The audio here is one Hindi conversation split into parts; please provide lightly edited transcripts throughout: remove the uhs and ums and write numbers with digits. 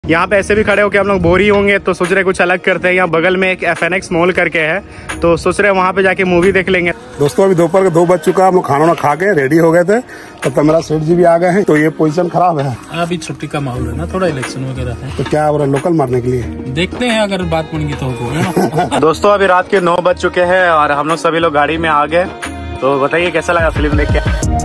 यहाँ पे ऐसे भी खड़े होकर हम लोग बोर ही होंगे तो सोच रहे कुछ अलग करते हैं। यहाँ बगल में एक FNX मॉल करके है तो सोच रहे वहाँ पे जाके मूवी देख लेंगे। दोस्तों अभी दोपहर के 2 बज चुका, हम लोग खाना खा के रेडी हो गए थे तो मेरा सेठ जी भी आ गए हैं। तो ये पोजीशन खराब है, अभी छुट्टी का माहौल है ना, थोड़ा इलेक्शन वगैरह है तो क्या हो लोकल मारने के लिए देखते हैं, अगर बात बनेगी तो होगा। दोस्तों अभी रात के 9 बज चुके हैं और हम लोग सभी लोग गाड़ी में आ गए। तो बताइए कैसा लगा फिल्म देख के।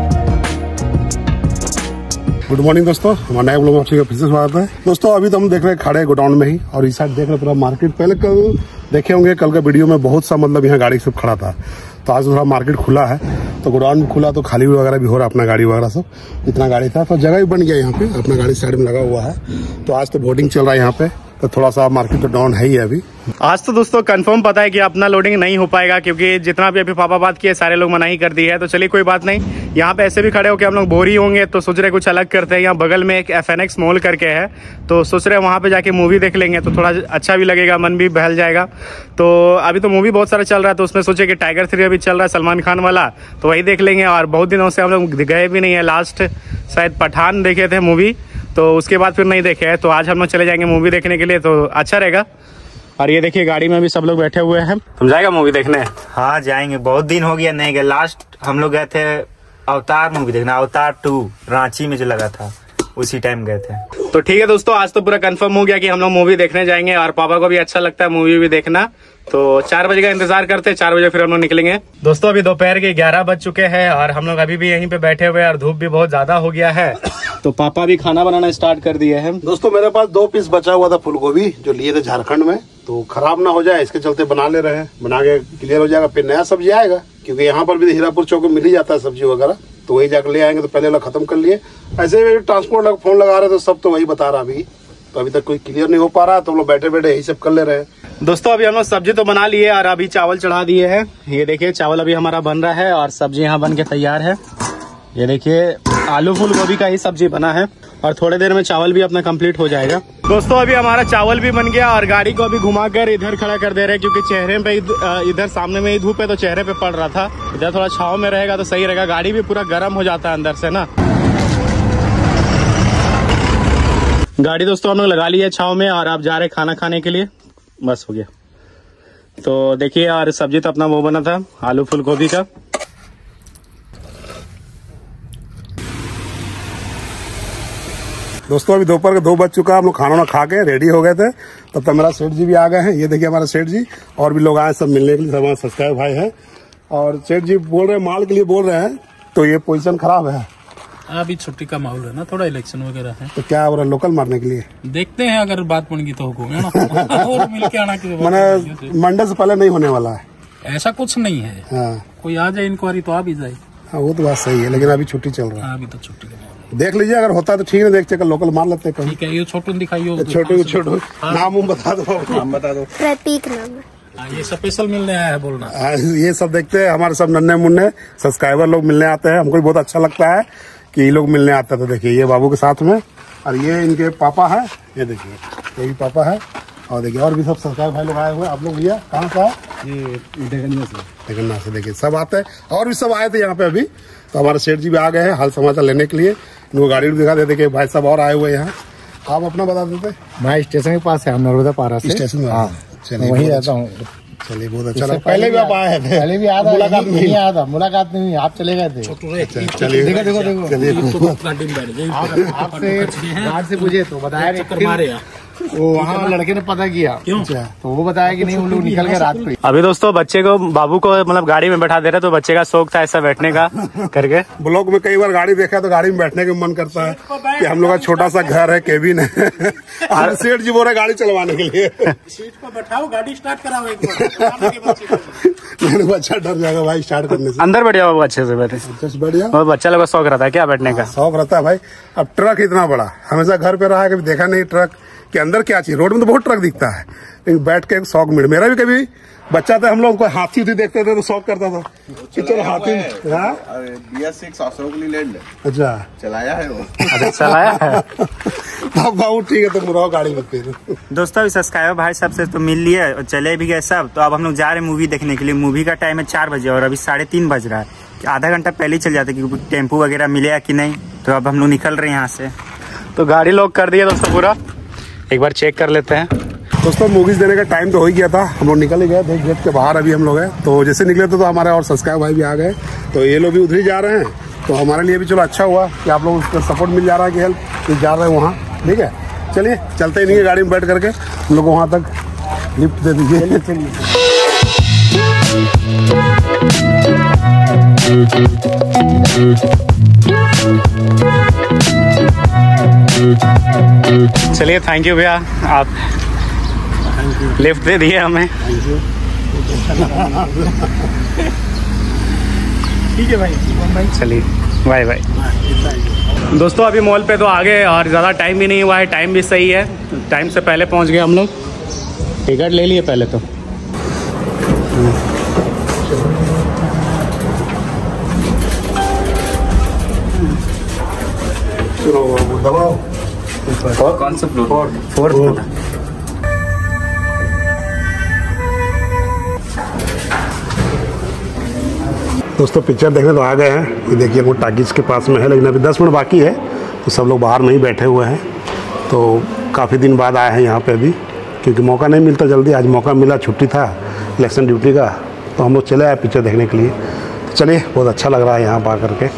गुड मॉर्निंग दोस्तों, हमारे नए ब्लॉग में फिर से स्वागत है। दोस्तों अभी तो हम देख रहे हैं खड़े गोडाउन में ही और इस साइड देख रहे पूरा मार्केट। पहले कल देखे होंगे, कल का वीडियो में बहुत सा मतलब यहाँ गाड़ी सब खड़ा था, तो आज थोड़ा मार्केट खुला है तो गोडाउन भी खुला तो खाली वगैरह भी हो रहा है, अपना गाड़ी वगैरह सब इतना गाड़ी था तो जगह भी बन गया यहाँ पे, अपना गाड़ी साइड में लगा हुआ है। तो आज तो वोटिंग चल रहा है यहाँ पे तो थोड़ा सा मार्केट तो डाउन है ही अभी। आज तो दोस्तों कंफर्म पता है कि अपना लोडिंग नहीं हो पाएगा क्योंकि जितना भी अभी पापा बात किए सारे लोग मना ही कर दी है। तो चलिए कोई बात नहीं, यहाँ पे ऐसे भी खड़े होकर हम लोग बोर ही होंगे तो सोच रहे कुछ अलग करते हैं। यहाँ बगल में एक FNX मॉल करके है तो सोच रहे वहाँ पे जाके मूवी देख लेंगे तो थोड़ा अच्छा भी लगेगा, मन भी बहल जाएगा। तो अभी तो मूवी बहुत सारा चल रहा है तो उसमें सोचे कि टाइगर 3 अभी चल रहा है सलमान खान वाला, तो वही देख लेंगे। और बहुत दिनों से हम लोग गए भी नहीं है, लास्ट शायद पठान देखे थे मूवी तो उसके बाद फिर नहीं देखे है। तो आज हम लोग चले जाएंगे मूवी देखने के लिए तो अच्छा रहेगा। और ये देखिए गाड़ी में भी सब लोग बैठे हुए हैं। तुम जाएगा मूवी देखने? हाँ जाएंगे, बहुत दिन हो गया नहीं गए। लास्ट हम लोग गए थे अवतार मूवी देखना, अवतार 2 रांची में जो लगा था उसी टाइम गए थे। तो ठीक है दोस्तों, आज तो पूरा कंफर्म हो गया कि हम लोग मूवी देखने जाएंगे और पापा को भी अच्छा लगता है मूवी भी देखना। तो 4 बजे का इंतजार करते हैं, 4 बजे फिर हम लोग निकलेंगे। दोस्तों अभी दोपहर के 11 बज चुके हैं और हम लोग अभी भी यहीं पे बैठे हुए हैं और धूप भी बहुत ज्यादा हो गया है तो पापा भी खाना बनाना स्टार्ट कर दिए हैं। दोस्तों मेरे पास 2 पीस बचा हुआ था फूल गोभी जो लिए थे झारखंड में, तो खराब ना हो जाए इसके चलते बना ले रहे हैं। बना के क्लियर हो जाएगा, फिर नया सब्जी आएगा क्योंकि यहाँ पर भी हीरापुर चौक में मिल ही जाता है सब्जी वगैरह, तो वही जाकर ले आएंगे। तो पहले वाला खत्म कर लिए। ऐसे ट्रांसपोर्ट फोन लगा रहे तो सब तो वही बता रहा अभी, तो अभी तक कोई क्लियर नहीं हो पा रहा तो हम लोग बैठे बैठे यही सब कर ले रहे हैं। दोस्तों अभी हम लोग सब्जी तो बना लिए और अभी चावल चढ़ा दिए हैं। ये देखिए चावल अभी हमारा बन रहा है और सब्जी यहाँ बन के तैयार है। ये देखिए आलू फूल गोभी का ही सब्जी बना है और थोड़ी देर में चावल भी अपना कंप्लीट हो जाएगा। दोस्तों अभी हमारा चावल भी बन गया और गाड़ी को अभी घुमाकर इधर खड़ा कर दे रहे हैं क्योंकि चेहरे पे इधर सामने में ही धूप है तो चेहरे पे पड़ रहा था। इधर थोड़ा छाव में रहेगा तो सही रहेगा, गाड़ी भी पूरा गर्म हो जाता है अंदर से ना। गाड़ी दोस्तों हम लोग लगा ली है छाव में और आप जा रहे खाना खाने के लिए, बस हो गया। तो देखिए और सब्जी तो अपना वो बना था आलू फूल गोभी का। दोस्तों अभी दोपहर के 2 बज चुका, हम लोग खाना खा के रेडी हो गए थे तब तक मेरा सेठ जी भी आ गए हैं। ये देखिए हमारा सेठ जी और भी लोग आए सब मिलने के लिए, सब हमारे सब्सक्राइब भाई हैं। और सेठ जी बोल रहे हैं माल के लिए बोल रहे हैं तो ये पोजीशन खराब है, अभी छुट्टी का माहौल है ना, थोड़ा इलेक्शन वगैरह है तो क्या हो लोकल मारने के लिए देखते हैं, अगर बात बनेगी तो होगा ना। और मिल के आना की मैंने मंडे से पहले नहीं होने वाला है, ऐसा कुछ नहीं है। हाँ कोई आ जाए इंक्वायरी तो आ भी जाए। हाँ वो तो बात सही है, लेकिन अभी छुट्टी चल रहा है। अभी तो छुट्टी का देख लीजिए, अगर होता है तो ठीक है, देखते लोकल मार लेते हैं। ठीक है, ये छोटू दिखाइए, छोटू नाम बता दो, नाम बता दो। प्रतीक नाम ये स्पेशल मिलने आया है बोलना। ये सब देखते हैं, हमारे सब नन्हे मुन्ने सब्सक्राइबर लोग मिलने आते हैं, हमको भी बहुत अच्छा लगता है कि ये लोग मिलने आते हैं। तो देखिए ये बाबू के साथ में और ये इनके पापा है, ये देखिए ये भी पापा है और देखिए और भी सब सब्सक्राइबर भाई लोग आए हुए हैं। आप लोग भैया कहाँ से आए? ये डेगन्ना से देखिए सब आते हैं और भी सब आए थे यहाँ पे अभी। तो हमारे सेठ जी भी आ गए हैं हाल समाचार लेने के लिए, इनको गाड़ी दिखा देते कि भाई सब और आए हुए यहाँ। आप अपना बता देते। मैं स्टेशन के पास है, नर्मदा पारा से स्टेशन में। हाँ चलिए वहीं रहता हूँ। चलिए बहुत अच्छा लगा। पहले भी आप आए थे? पहले भी आया था, मुलाकात नहीं, आप चले गए थे। चलिए देखो आपसे बाहर से पूछे तो बताया वो वहाँ लड़के ने पता किया क्यों, तो वो बताया कि नहीं, वो लोग निकल गए रात को। अभी दोस्तों बच्चे को बाबू को मतलब गाड़ी में बैठा दे रहे तो बच्चे का शौक था ऐसा बैठने का करके। ब्लॉग में कई बार गाड़ी देखा तो गाड़ी में बैठने का मन करता है कि हम लोग का छोटा सा घर है, केबिन है। और सेठ जी बोल रहे गाड़ी चलवाने के लिए सीट पर बैठाओ, गाड़ी स्टार्ट कराओ एक बार। बच्चा डर जाएगा भाई स्टार्ट करने से। अंदर बैठ जाओ अच्छे से बैठे, बैठ जाओ। और बच्चा लोग का शौक रहता है क्या बैठने का? शौक रहता है भाई। अब ट्रक इतना बड़ा हमेशा घर पे रहा है, कभी देखा नहीं ट्रक के अंदर क्या चीज। रोड में तो बहुत ट्रक दिखता है लेकिन बैठ के एक शौक मिल। मेरा भी कभी बच्चा था, हम लोग को हाथी उथी देखते थे तो शौक करता था कि चलो हाथी। अच्छा चलाया है वो। अच्छा चलाया है। बाबू ठीक है, तुम रहो गाड़ी में। फिर दोस्तों अभी सब्सक्राइबर भाई सबसे तो मिल लिए और चले भी गए सब। तो अब हम लोग जा रहे हैं मूवी देखने के लिए। मूवी का टाइम है 4 बजे और अभी 3:30 बज रहा है। आधा घंटा पहले ही चल जाते क्योंकि टेम्पो वगैरह मिले या कि नहीं। तो अब हम लोग निकल रहे हैं यहाँ से। तो गाड़ी लॉक कर दिया दोस्तों पूरा, एक बार चेक कर लेते हैं। दोस्तों मूवीज देने का टाइम तो हो ही गया था, हम लोग निकल ही गए थे गेट के बाहर। अभी हम लोग हैं तो जैसे निकले थे तो हमारे और सब्सक्राइबर भाई भी आ गए, तो ये लोग भी उधर ही जा रहे हैं। तो हमारे लिए भी चलो अच्छा हुआ कि आप लोग उसका सपोर्ट मिल जा रहा है कि हेल्प जा रहे हैं वहाँ। ठीक है, चलिए चलते ही नहीं है गाड़ी में बैठ करके, हम लोग वहाँ तक लिफ्ट दे दीजिए। चलिए थैंक यू भैया, आप लिफ्ट दे दिए हमें। ठीक है भाई, चलिए बाय बाय। दोस्तों अभी मॉल पे तो आ गए और ज़्यादा टाइम भी नहीं हुआ है, टाइम भी सही है, टाइम से पहले पहुंच गए हम लोग। टिकट ले लिए पहले तो। कौन सा फ्लोर? फोर्थ। दोस्तों पिक्चर देखने तो आ गए हैं, ये देखिए वो टाकीज के पास में है, लेकिन अभी 10 मिनट बाकी है तो सब लोग बाहर नहीं बैठे हुए हैं। तो काफ़ी दिन बाद आए हैं यहाँ पे अभी, क्योंकि मौका नहीं मिलता जल्दी। आज मौका मिला, छुट्टी था इलेक्शन ड्यूटी का, तो हम लोग चले आए पिक्चर देखने के लिए। तो चलिए, बहुत अच्छा लग रहा है यहाँ पर आकर के।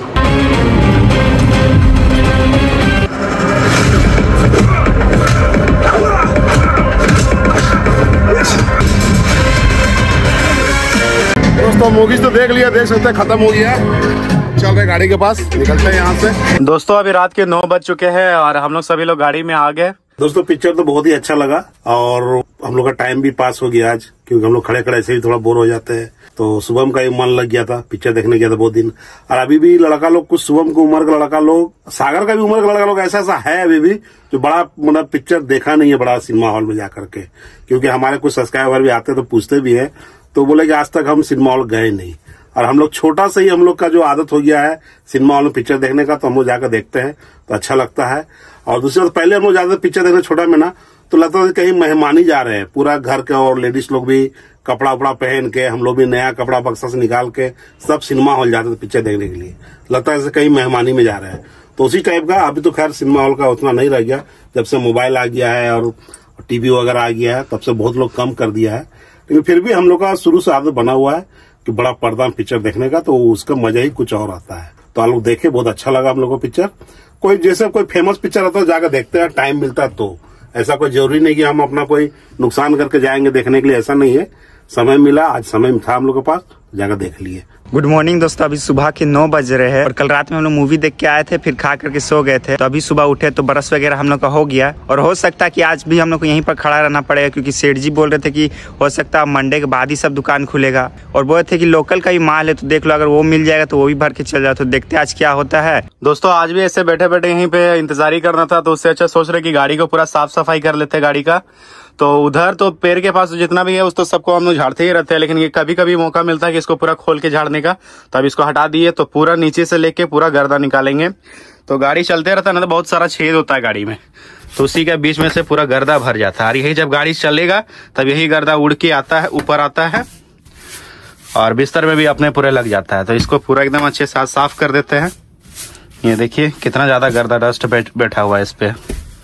दोस्तों मूवीज तो देख लिया, देख सकते हैं खत्म हो गया, चल रहे गाड़ी के पास, निकलते हैं यहाँ से। दोस्तों अभी रात के 9 बज चुके हैं और हम लोग सभी लोग गाड़ी में आ गए। दोस्तों पिक्चर तो बहुत ही अच्छा लगा और हम लोग का टाइम भी पास हो गया आज, क्योंकि हम लोग खड़े खड़े ऐसे ही थोड़ा बोर हो जाते हैं। तो शुभम का भी मन लग गया था, पिक्चर देखने गया था बहुत दिन। और अभी भी लड़का लोग, कुछ शुभम की उम्र का लड़का लोग, सागर का भी उम्र का लड़का लोग ऐसा ऐसा है अभी भी जो बड़ा मतलब पिक्चर देखा नहीं है बड़ा सिनेमा हॉल में जाकर के। क्योंकि हमारे कुछ सब्सक्राइबर भी आते तो पूछते भी है, तो बोले कि आज तक हम सिनेमा हॉल गए नहीं। और हम लोग छोटा से ही हम लोग का जो आदत हो गया है सिनेमा हॉल में पिक्चर देखने का, तो हम लोग जाकर देखते हैं तो अच्छा लगता है। और दूसरी बात, पहले हम लोग जाते थे पिक्चर देखने छोटा में ना, तो लगता था कहीं मेहमानी जा रहे हैं, पूरा घर के और लेडीज लोग भी कपड़ा उपड़ा पहन के, हम लोग भी नया कपड़ा बक्सा से निकाल के सब सिनेमा हॉल जाते थे पिक्चर देखने के लिए, लगता है जैसे कहीं मेहमानी में जा रहे हैं। तो उसी टाइप का अभी तो खैर सिनेमा हॉल का उतना नहीं रह गया, जब से मोबाइल आ गया है और टीवी वगैरह आ गया है तब से बहुत लोग कम कर दिया है। लेकिन फिर भी हम लोग का शुरू से आदत बना हुआ है कि बड़ा पर्दा में पिक्चर देखने का, तो उसका मजा ही कुछ और आता है। तो आप लोग देखे, बहुत अच्छा लगा हम लोग को पिक्चर। कोई जैसे कोई फेमस पिक्चर आता है जाकर देखते हैं, टाइम मिलता है तो। ऐसा कोई जरूरी नहीं कि हम अपना कोई नुकसान करके जाएंगे देखने के लिए, ऐसा नहीं है। समय मिला, आज समय था हम लोग के पास, जाकर देख लिए। गुड मॉर्निंग दोस्तों, अभी सुबह के 9 बज रहे हैं और कल रात में हम लोग मूवी देख के आए थे, फिर खा करके सो गए थे। तो अभी सुबह उठे तो ब्रश वगैरह हम लोग का हो गया और हो सकता है कि आज भी हम लोग को यहीं पर खड़ा रहना पड़ेगा, क्योंकि सेठ जी बोल रहे थे कि हो सकता है मंडे के बाद ही सब दुकान खुलेगा। और बोल रहे थे कि लोकल का ही माल है तो देख लो, अगर वो मिल जाएगा तो वो भी भर के चल जाओ। तो देखते आज क्या होता है। दोस्तों आज भी ऐसे बैठे बैठे यहीं पे इंतजार ही करना था, तो उससे अच्छा सोच रहे कि गाड़ी को पूरा साफ सफाई कर लेते गाड़ी का। तो उधर तो पेड़ के पास जितना भी है उस तो सबको हम लोग झाड़ते ही रहते हैं, लेकिन ये कभी कभी मौका मिलता है कि इसको पूरा खोल के झाड़ने का। तो अब इसको हटा दिए तो पूरा नीचे से लेके पूरा गर्दा निकालेंगे। तो गाड़ी चलते रहता है ना, तो बहुत सारा छेद होता है गाड़ी में, तो उसी के बीच में से पूरा गर्दा भर जाता है। और यही जब गाड़ी चलेगा तब यही गर्दा उड़ के आता है, ऊपर आता है और बिस्तर में भी अपने पूरे लग जाता है। तो इसको पूरा एकदम अच्छे से साफ कर देते हैं। ये देखिए कितना ज्यादा गर्दा डस्ट बैठा हुआ है इस पे।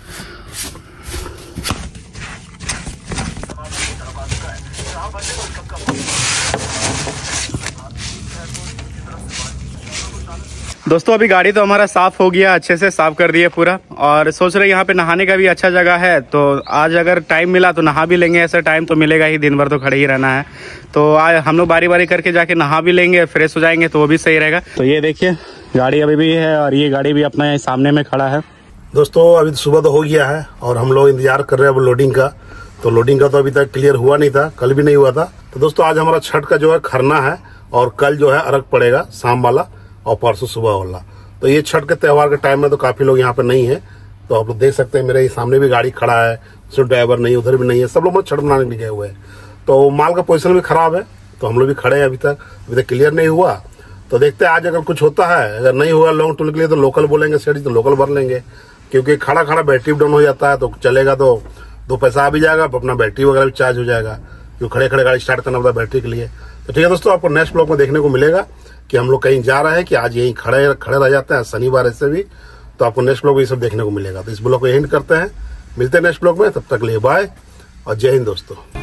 दोस्तों अभी गाड़ी तो हमारा साफ हो गया, अच्छे से साफ कर दिया पूरा। और सोच रहे यहाँ पे नहाने का भी अच्छा जगह है, तो आज अगर टाइम मिला तो नहा भी लेंगे। ऐसा टाइम तो मिलेगा ही, दिन भर तो खड़े ही रहना है। तो आज हम लोग बारी बारी करके जाके नहा भी लेंगे, फ्रेश हो जाएंगे, तो वो भी सही रहेगा। तो ये देखिए गाड़ी अभी भी है और ये गाड़ी भी अपना यहाँ सामने में खड़ा है। दोस्तों अभी तो सुबह तो हो गया है और हम लोग इंतजार कर रहे हैं अब लोडिंग का। तो लोडिंग का तो अभी तक क्लियर हुआ नहीं था, कल भी नहीं हुआ था। तो दोस्तों आज हमारा छठ का जो है खरना है और कल जो है अर्घ पड़ेगा शाम वाला और परसों सुबह वाला। तो ये छठ के त्योहार के टाइम में तो काफी लोग यहाँ पे नहीं है। तो आप लोग देख सकते हैं मेरे सामने भी गाड़ी खड़ा है, सिर्फ ड्राइवर नहीं, उधर भी नहीं है, सब लोग छठ मनाने के लिए गए हुए हैं। तो माल का पोजीशन भी खराब है, तो हम लोग भी खड़े हैं, अभी तक क्लियर नहीं हुआ। तो देखते हैं आज अगर कुछ होता है, अगर नहीं हुआ लॉन्ग टूर के लिए तो लोकल बोलेंगे सेठ जी, तो लोकल भर लेंगे। क्योंकि खड़ा खड़ा बैटरी डाउन हो जाता है, तो चलेगा तो 2 पैसा आ भी जाएगा, अपना बैटरी वगैरह भी चार्ज हो जाएगा, जो खड़े खड़े गाड़ी स्टार्ट करना पड़ता है बैटरी के लिए। तो ठीक है दोस्तों, आपको नेक्स्ट ब्लॉग में देखने को मिलेगा कि हम लोग कहीं जा रहे हैं कि आज यहीं खड़े रह जाते हैं, शनिवार ऐसे भी। तो आपको नेक्स्ट ब्लॉग ये सब देखने को मिलेगा। तो इस ब्लॉग को एंड करते हैं, मिलते हैं नेक्स्ट ब्लॉग में, तब तक लिए बाय और जय हिंद दोस्तों।